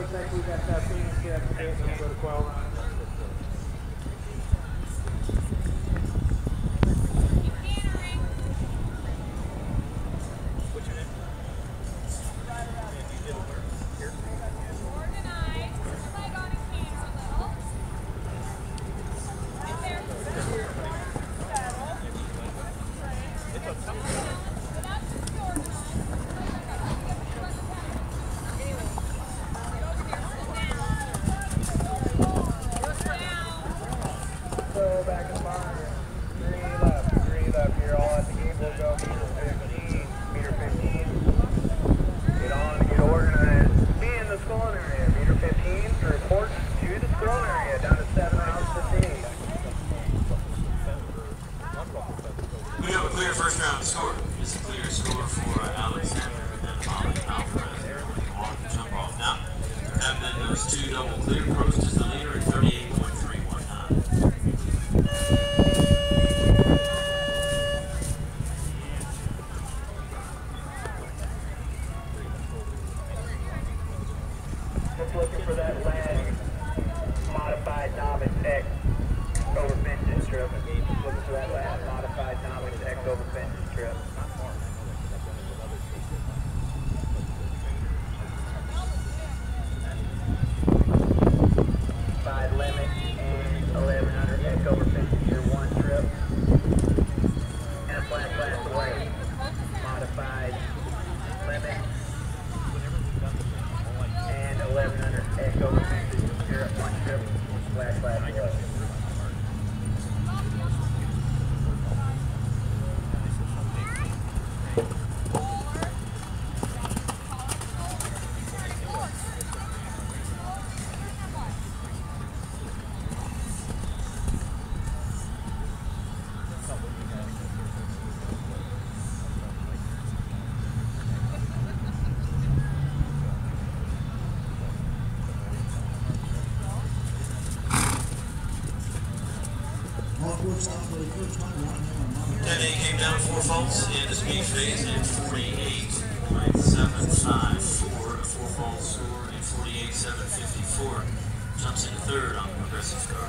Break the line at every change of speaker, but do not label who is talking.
Boys, next we got Phoenix here at the gate, and we'll go to 12.
Kennedy came down 4 faults in the speed phase in 48.754, a 4-fault score in 48.754. Jumps into third on the progressive car.